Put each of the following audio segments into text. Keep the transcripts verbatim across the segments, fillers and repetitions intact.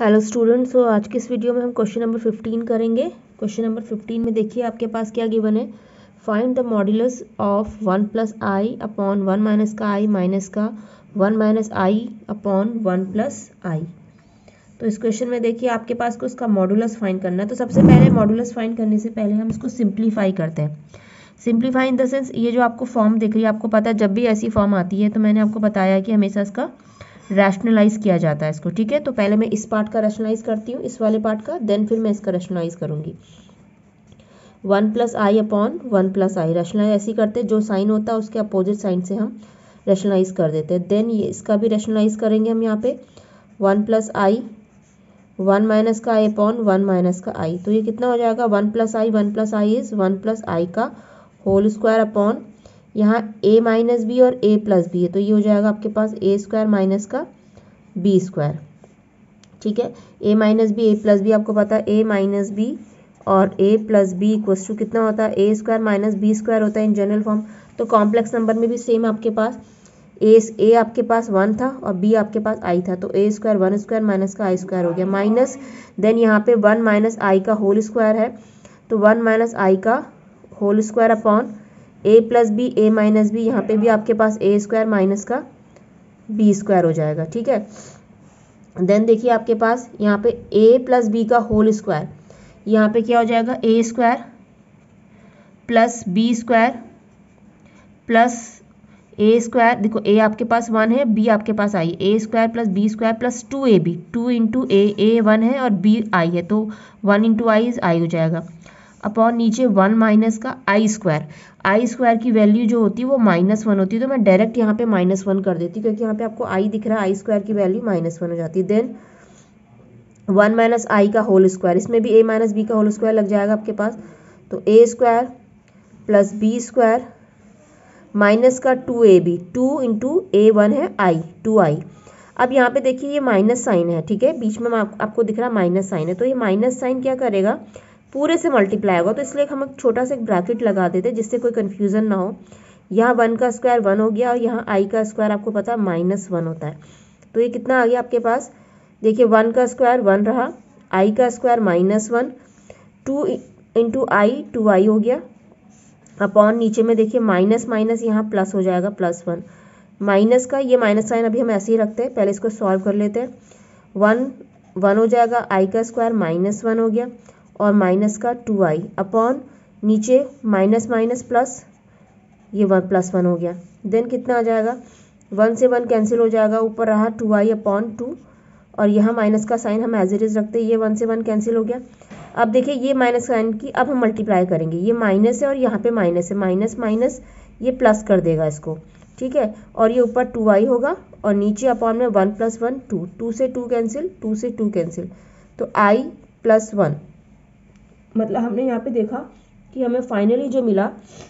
Hello students, तो आज की इस वीडियो में हम क्वेश्चन नंबर फिफ्टीन करेंगे। क्वेश्चन नंबर फिफ्टीन में देखिए आपके पास क्या गिवन है। Find the modulus of one plus I upon one minus का आई माइनस का one minus I upon one plus I. तो इस क्वेश्चन में देखिए आपके पास को इसका मॉड्यूलस फाइंड करना है। तो सबसे पहले मॉड्यूलस फाइंड करने से पहले हम इसको सिंप्लीफाई करते हैं। सिंप्लीफाई इन द सेंस, ये जो आपको फॉर्म दिख रही है, आपको पता है जब भी ऐसी फॉर्म आती है तो मैंने आपको बताया कि हमेशा इसका रैशनलाइज किया जाता है इसको। ठीक है, तो पहले मैं इस पार्ट का रैशनलाइज करती हूँ, इस वाले पार्ट का, देन फिर मैं इसका रैशनलाइज करूँगी। One plus I upon one plus I rationalise ऐसे ही करते हैं, जो साइन होता है उसके अपोजिट साइन से हम रैशनलाइज कर देते हैं। देन ये इसका भी रैशनलाइज करेंगे हम यहाँ पे, one plus I one minus का आई अपॉन वन माइनस का आई। तो ये कितना हो जाएगा, one plus I one plus I is one plus I का होल स्क्वायर अपॉन यहाँ a माइनस बी और a प्लस बी है, तो ये हो जाएगा आपके पास ए स्क्वायर माइनस का बी स्क्वायर। ठीक है, a minus B A plus B आपको पता है, a माइनस बी और a plus B equals to कितना होता है, A square minus B square होता है इन जनरल फॉर्म। तो कॉम्प्लेक्स नंबर में भी सेम आपके पास a a आपके पास वन था और b आपके पास i था, तो a square one square minus का आई स्क्वायर हो गया, माइनस देन यहाँ पे वन माइनस आई का होल स्क्वायर है, तो वन माइनस आई का whole square upon a plus B A minus B, यहाँ पे भी आपके पास ए स्क्वायर माइनस का बी स्क्वायर हो जाएगा। ठीक है, देन देखिए आपके पास यहाँ पे a प्लस बी का होल स्क्वायर, यहाँ पे क्या हो जाएगा, A square plus B square plus A square. देखो a आपके पास वन है, b आपके पास I, A square plus B square plus two A B, two into A, A one है और b आई है, तो one into I is I हो जाएगा, अपॉन नीचे वन माइनस का आई स्क्वायर। आई स्क्वायर की वैल्यू जो होती है वो माइनस वन होती है, तो मैं डायरेक्ट यहाँ पे माइनस वन कर देती हूँ, क्योंकि यहाँ पे आपको आई दिख रहा है, आई स्क्वायर की वैल्यू माइनस वन हो जाती है। देन वन माइनस आई का होल स्क्वायर, इसमें भी ए माइनस बी का होल स्क्वायर लग जाएगा आपके पास, तो A square plus B square minus का two A B, two into A one है आई, टू आई। अब यहाँ पे देखिए ये माइनस साइन है, ठीक है, बीच में आप, आपको दिख रहा है माइनस साइन है, तो ये माइनस साइन क्या करेगा, पूरे से मल्टीप्लाई होगा, तो इसलिए हम एक छोटा सा एक ब्रैकेट लगा देते हैं जिससे कोई कन्फ्यूजन ना हो। यहाँ वन का स्क्वायर वन हो गया और यहाँ आई का स्क्वायर आपको पता है माइनस वन होता है, तो ये कितना आ गया आपके पास, देखिए वन का स्क्वायर वन रहा, आई का square minus one, two into I two I हो गया, अपॉन नीचे में देखिए माइनस माइनस यहाँ प्लस हो जाएगा, प्लस वन, माइनस का ये माइनस साइन अभी हम ऐसे ही रखते हैं, पहले इसको सॉल्व कर लेते हैं। वन वन हो जाएगा, आई का स्क्वायर माइनस वन हो गया और माइनस का टू आई, अपॉन नीचे माइनस माइनस प्लस, ये वन प्लस वन हो गया। देन कितना आ जाएगा, वन से वन कैंसिल हो जाएगा, ऊपर रहा टू आई अपॉन टू, और यहाँ माइनस का साइन हम एज इट इज रखते हैं, ये वन से वन कैंसिल हो गया। अब देखिए ये माइनस साइन की अब हम मल्टीप्लाई करेंगे, ये माइनस है और यहाँ पे माइनस है, माइनस माइनस ये प्लस कर देगा इसको, ठीक है, और ये ऊपर टू आई होगा और नीचे अपॉन में one plus one two, two से टू कैंसिल, टू से टू कैंसिल, तो आई प्लस वन, मतलब हमने यहाँ पे देखा कि हमें फाइनली जो मिला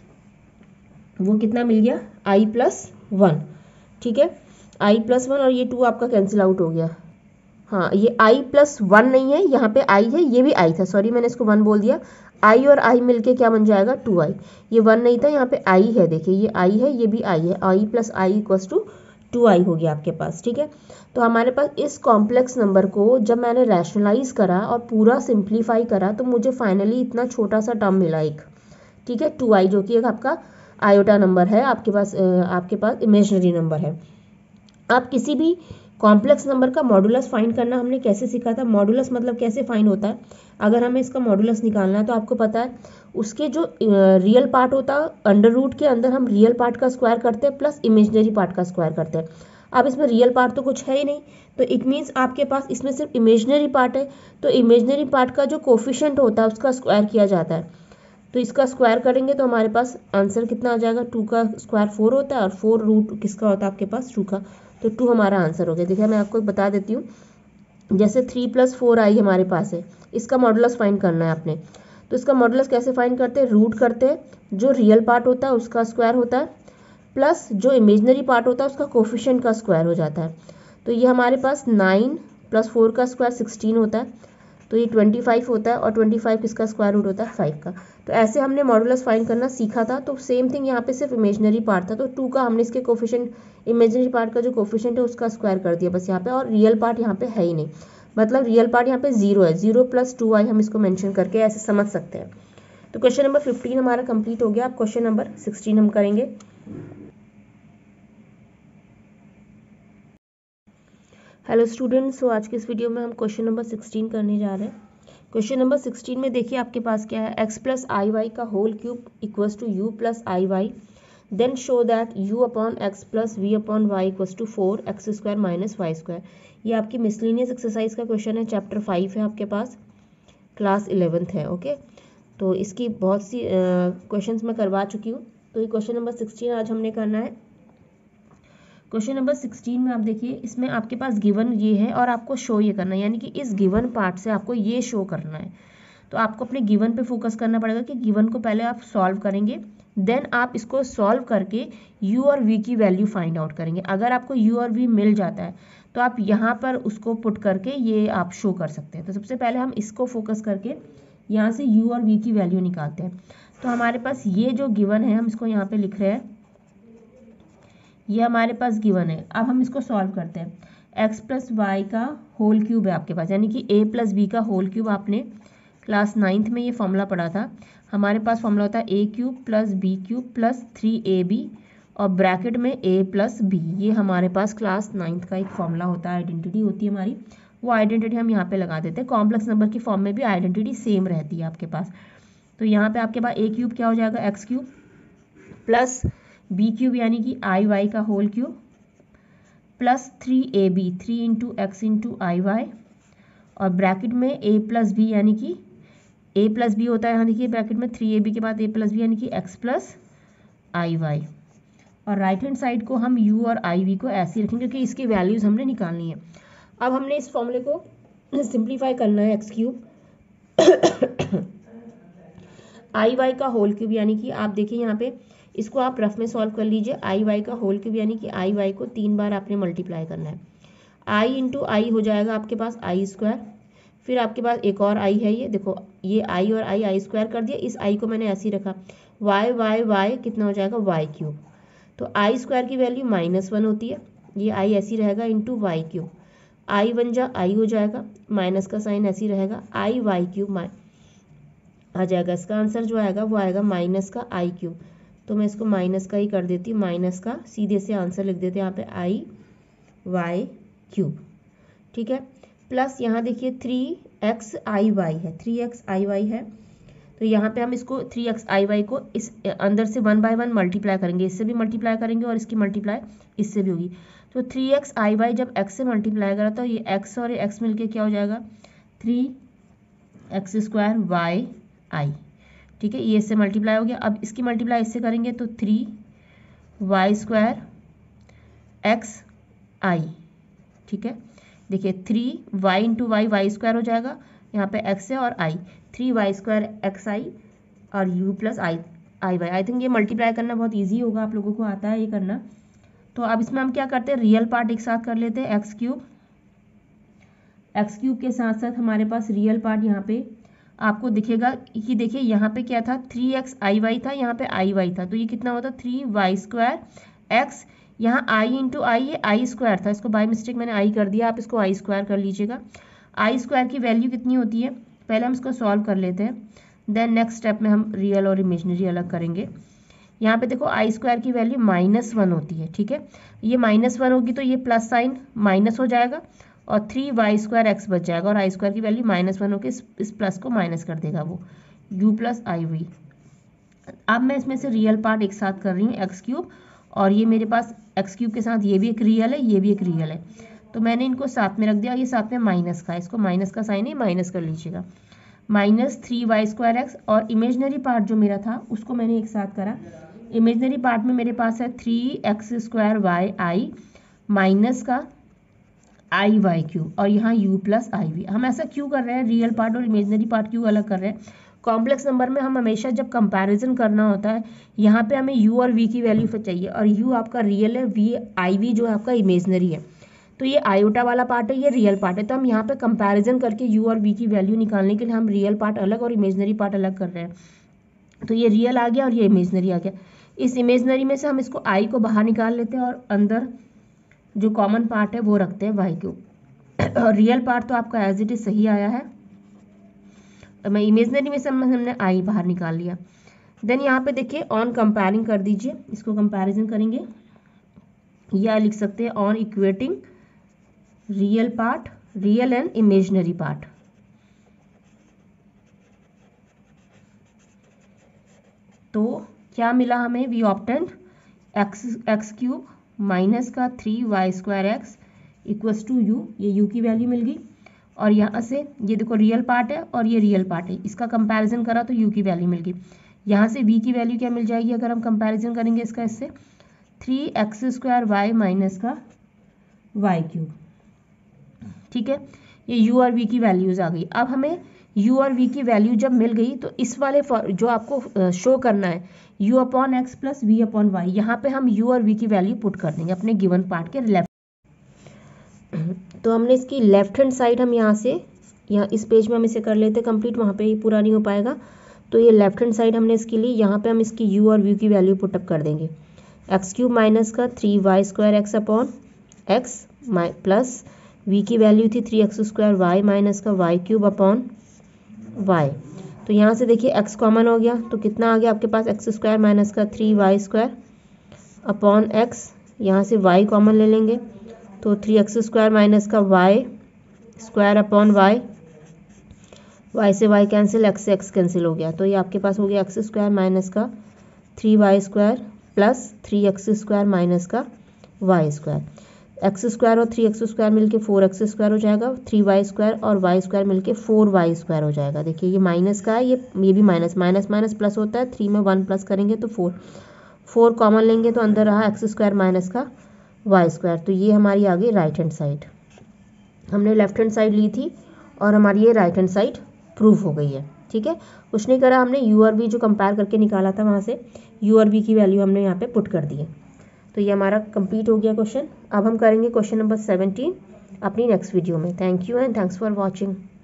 वो कितना मिल गया, आई प्लस वन। ठीक है, आई प्लस वन और ये टू आपका कैंसिल आउट हो गया। हाँ, ये आई प्लस वन नहीं है, यहाँ पे आई है, ये भी आई था, सॉरी मैंने इसको वन बोल दिया, आई और आई मिलके क्या बन जाएगा, टू आई, ये वन नहीं था, यहाँ पे आई है, देखिए ये आई है, ये भी आई है, I plus I equals to two I हो गया आपके पास। ठीक है, तो हमारे पास इस कॉम्प्लेक्स नंबर को जब मैंने रैशनलाइज करा और पूरा सिंप्लीफाई करा तो मुझे फाइनली इतना छोटा सा टर्म मिला एक, ठीक है, टू आई, जो कि एक आपका आयोटा नंबर है आपके पास, आपके पास इमेजिनरी नंबर है। आप किसी भी कॉम्प्लेक्स नंबर का मॉडुलस फाइंड करना हमने कैसे सीखा था, मॉडुलस मतलब कैसे फाइंड होता है, अगर हमें इसका मॉडुलस निकालना है तो आपको पता है उसके जो रियल पार्ट होता है अंडर रूट के अंदर हम रियल पार्ट का स्क्वायर करते हैं प्लस इमेजिनरी पार्ट का स्क्वायर करते हैं। अब इसमें रियल पार्ट तो कुछ है ही नहीं, तो इट मीन्स आपके पास इसमें सिर्फ इमेजिनरी पार्ट है, तो इमेजिनरी पार्ट का जो कोफिशिएंट होता है उसका स्क्वायर किया जाता है, तो इसका स्क्वायर करेंगे तो हमारे पास आंसर कितना आ जाएगा, टू का स्क्वायर फोर होता है और फोर रूट किसका होता है आपके पास, टू का, तो टू हमारा आंसर हो गया। देखिए मैं आपको बता देती हूँ, जैसे थ्री प्लस फोर आई हमारे पास है, इसका मॉडुलस फाइंड करना है आपने, तो इसका मॉडुलस कैसे फाइंड करते हैं, रूट करते हैं, जो रियल पार्ट होता है उसका स्क्वायर होता है प्लस जो इमेजिनरी पार्ट होता है उसका कोफिशिएंट का स्क्वायर हो जाता है, तो ये हमारे पास नाइन प्लस फोर का स्क्वायर सिक्सटीन होता है, तो ये ट्वेंटी फाइव होता है और ट्वेंटी फाइव किसका स्क्वायर रूट होता है, फाइव का। तो ऐसे हमने मॉडुलस फाइंड करना सीखा था, तो सेम थिंग यहाँ पे सिर्फ इमेजिनरी पार्ट था, तो टू का हमने इसके कोफिशिएंट, इमेजिनरी पार्ट का जो कोफिशिएंट है उसका स्क्वायर कर दिया बस यहाँ पे, और रियल पार्ट यहाँ पे है ही नहीं, मतलब रियल पार्ट यहाँ पे जीरो है, जीरो प्लस टू आई हम इसको मेंशन करके ऐसे समझ सकते हैं। तो क्वेश्चन नंबर फिफ्टीन हमारा कंप्लीट हो गया। अब क्वेश्चन नंबर सिक्सटीन हम करेंगे। हेलो स्टूडेंट्स, सो आज के इस वीडियो में हम क्वेश्चन नंबर सिक्सटीन करने जा रहे हैं। क्वेश्चन नंबर सिक्सटीन में देखिए आपके पास क्या है, एक्स प्लस आई वाई का whole cube equals to U plus I Y, then show that U upon X plus V upon Y equals to four X square minus Y square. ये आपकी miscellaneous exercise का question है, chapter five है आपके पास, class eleventh है। Okay, तो इसकी बहुत सी क्वेश्चंस मैं करवा चुकी हूँ। तो ये क्वेश्चन नंबर सिक्सटीन आज हमने करना है। क्वेश्चन नंबर सिक्सटीन में आप देखिए, इसमें आपके पास गिवन ये है और आपको शो ये करना है, यानी कि इस गिवन पार्ट से आपको ये शो करना है। तो आपको अपने गिवन पे फोकस करना पड़ेगा कि गिवन को पहले आप सॉल्व करेंगे, देन आप इसको सॉल्व करके u और v की वैल्यू फाइंड आउट करेंगे। अगर आपको u और v मिल जाता है तो आप यहाँ पर उसको पुट करके ये आप शो कर सकते हैं। तो सबसे पहले हम इसको फोकस करके यहाँ से u और v की वैल्यू निकालते हैं। तो हमारे पास ये जो गिवन है हम इसको यहाँ पे लिख रहे हैं, ये हमारे पास गिवन है। अब हम इसको सॉल्व करते हैं। x प्लस वाई का होल क्यूब है आपके पास, यानी कि a प्लस बी का होल क्यूब। आपने क्लास नाइन्थ में ये फॉर्मूला पढ़ा था। हमारे पास फॉर्मूला होता है A cube plus B cube plus three A B और ब्रैकेट में a प्लस बी। ये हमारे पास क्लास नाइन्थ का एक फॉर्मूला होता है, आइडेंटिटी होती है हमारी। वो आइडेंटिटी हम यहाँ पे लगा देते हैं। कॉम्प्लेक्स नंबर की फॉर्म में भी आइडेंटिटी सेम रहती है आपके पास। तो यहाँ पे आपके पास ए क्यूब क्या हो जाएगा, X cube plus B cube यानी कि आई वाई का whole cube plus three A B, three into X into I Y और ब्रैकेट में ए प्लस बी यानी कि ए प्लस बी होता है, यहाँ देखिए ब्रैकेट में थ्री ए बी के बाद ए प्लस बी यानी कि एक्स प्लस आई वाई। और राइट हैंड साइड को हम यू और आई वी को ऐसे ही रखेंगे क्योंकि इसकी वैल्यूज हमने निकालनी है। अब हमने इस फॉर्मूले को सिंप्लीफाई करना है। एक्स क्यूब आई वाई का होल क्यूब यानी कि आप देखिए यहाँ पे इसको आप रफ में सॉल्व कर लीजिए। आई वाई का होल क्यूब यानी कि आई वाई को तीन बार आपने मल्टीप्लाई करना है। आई इंटू आई हो जाएगा आपके पास आई स्क्वायर, फिर आपके पास एक और आई है, ये देखो ये आई और आई आई स्क्वायर कर दिया। इस आई को मैंने ऐसे ही रखा, वाई वाई वाई कितना हो जाएगा वाई क्यूब। तो आई स्क्वायर की वैल्यू माइनस वन होती है, ये आई ऐसी रहेगा into Y cube. I one जा आई हो जाएगा, माइनस का साइन ऐसी रहेगा, आई वाई क्यूब आ जाएगा। इसका आंसर जो आएगा वो आएगा माइनस का आई क्यूब। तो मैं इसको माइनस का ही कर देती हूँ, माइनस का सीधे से आंसर लिख देते हैं यहाँ पे आई वाई क्यूब। ठीक है, प्लस यहाँ देखिए थ्री एक्स आई वाई है, थ्री एक्स आई वाई है। तो यहाँ पे हम इसको थ्री एक्स आई वाई को इस अंदर से वन बाय वन मल्टीप्लाई करेंगे, इससे भी मल्टीप्लाई करेंगे और इसकी मल्टीप्लाई इससे भी होगी। तो थ्री एक्स आई वाई जब एक्स से मल्टीप्लाई करा तो ये एक्स और ये एक्स मिलके क्या हो जाएगा, three x square Y I. ठीक है, ये इससे मल्टीप्लाई हो गया। अब इसकी मल्टीप्लाई इससे करेंगे तो three Y square X I. ठीक है, देखिए three Y into Y Y square हो जाएगा, यहाँ पे एक्स है और I, three Y square X I और U plus I I Y. I think ये मल्टीप्लाई करना बहुत ईजी होगा, आप लोगों को आता है ये करना। तो अब इसमें हम क्या करते हैं, रियल पार्ट एक साथ कर लेते हैं। एक्स क्यूब एक्स क्यूब के साथ साथ हमारे पास रियल पार्ट यहाँ पे आपको दिखेगा कि देखिए यहाँ पे क्या था, थ्री एक्स आई वाई था, यहाँ पे आई वाई था। तो ये कितना होता, थ्री वाई स्क्वायर एक्स, यहाँ आई इंटू आई ये आई स्क्वायर था, इसको बाय मिस्टेक मैंने आई कर दिया, आप इसको आई स्क्वायर कर लीजिएगा। आई स्क्वायर की वैल्यू कितनी होती है, पहले हम इसको सॉल्व कर लेते हैं, देन नेक्स्ट स्टेप में हम रियल और इमेजनरी अलग करेंगे। यहाँ पे देखो आई स्क्वायर की वैल्यू माइनस वन होती है। ठीक है, ये माइनस वन होगी तो ये प्लस साइन माइनस हो जाएगा और थ्री वाई स्क्वायर एक्स बच जाएगा और आई स्क्वायर की वैल्यू माइनस वन होकर इस, इस प्लस को माइनस कर देगा वो यू प्लस आई वी। अब मैं इसमें से रियल पार्ट एक साथ कर रही हूँ, एक्स क्यूब और ये मेरे पास एक्स क्यूब के साथ ये भी एक रियल है, ये भी एक रियल है। तो मैंने इनको साथ में रख दिया, ये साथ में माइनस का, इसको माइनस का साइन है, माइनस कर लीजिएगा। Minus three Y square X और इमेजनरी पार्ट जो मेरा था उसको मैंने एक साथ करा। इमेजनरी पार्ट में मेरे पास है three x square Y I minus का आई वाई क्यूब और यहाँ यू प्लस आई वी। हम ऐसा क्यों कर रहे हैं, रियल पार्ट और इमेजनरी पार्ट क्यों अलग कर रहे हैं। कॉम्प्लेक्स नंबर में हम हमेशा जब कंपैरिजन करना होता है यहाँ पे हमें u और v की वैल्यू चाहिए और u आपका रियल है, v आई वी जो है आपका इमेजनरी है। तो ये आयोटा वाला पार्ट है, ये रियल पार्ट है। तो हम यहाँ पे कंपैरिजन करके u और v की वैल्यू निकालने के लिए हम रियल पार्ट अलग और इमेजनरी पार्ट अलग कर रहे हैं। तो ये रियल आ गया और ये इमेजनरी आ गया। इस इमेजनरी में से हम इसको i को बाहर निकाल लेते हैं और अंदर जो कॉमन पार्ट है वो रखते हैं वाई क्यूब। और रियल पार्ट तो आपका एज इट इज सही आया है, मैं इमेजनरी में से हमने आई बाहर निकाल लिया। देन यहाँ पे देखिए ऑन कंपेयरिंग कर दीजिए, इसको कंपैरिजन करेंगे, या लिख सकते हैं on equating real part, real and imaginary part. तो क्या मिला हमें, we obtained X X cube minus का three Y square X equals to U, ये यू की वैल्यू मिल गई। और यहाँ से ये देखो रियल पार्ट है और ये रियल पार्ट है, इसका कंपैरिजन करा तो यू की वैल्यू मिल गई। यहाँ से v की वैल्यू क्या मिल जाएगी अगर हम कंपैरिजन करेंगे इसका, इससे three x square Y minus का वाई क्यूब। ठीक है, ये u और v की वैल्यूज आ गई। अब हमें u और v की वैल्यू जब मिल गई तो इस वाले जो आपको शो करना है u upon X plus V upon Y, यहाँ पे हम u और v की वैल्यू पुट कर देंगे अपने गिवन पार्ट के लेफ्ट। तो हमने इसकी लेफ्ट हैंड साइड हम यहाँ से, यहाँ इस पेज में हम इसे कर लेते कंप्लीट, वहाँ पे पूरा नहीं हो पाएगा। तो ये लेफ्ट हैंड साइड हमने इसके लिए, यहाँ पे हम इसकी u और v की वैल्यू पुटअप कर देंगे। एक्स क्यूब माइनस का three Y square X upon X plus v की वैल्यू थी three x square Y minus का वाई क्यूब अपॉन वाई। तो यहाँ से देखिए x कॉमन हो गया, तो कितना आ गया आपके पास, एक्स स्क्वायर माइनस का three Y square upon x, यहाँ से y कॉमन ले लेंगे तो थ्री एक्स स्क्वायर माइनस का y square upon y, y से y कैंसिल, x से x कैंसिल हो गया। तो ये आपके पास हो गया एक्स स्क्वायर माइनस का three Y square plus three x square minus का वाई स्क्वायर। एक्स स्क्वायर और थ्री एक्स स्क्वायर मिलके फोर एक्स स्क्वायर हो जाएगा, थ्री वाई स्क्वायर और वाई स्क्वायर मिलके फोर वाई स्क्वायर हो जाएगा। देखिए ये माइनस का है, ये ये भी माइनस माइनस माइनस प्लस होता है, थ्री में वन प्लस करेंगे तो फोर, फोर कॉमन लेंगे तो अंदर रहा एक्स स्क्वायर माइनस का वाई स्क्वायर। तो ये हमारी आ गई राइट हैंड साइड, हमने लेफ्ट हैंड साइड ली थी और हमारी ये राइट हैंड साइड प्रूफ हो गई है। ठीक है, कुछ नहीं करा हमने, यू और वी जो कंपेयर करके निकाला था वहाँ से यू और वी की वैल्यू हमने यहाँ पे पुट कर दी है। तो ये हमारा कंप्लीट हो गया क्वेश्चन। अब हम करेंगे क्वेश्चन नंबर सेवनटीन अपनी नेक्स्ट वीडियो में। Thank you and thanks for watching.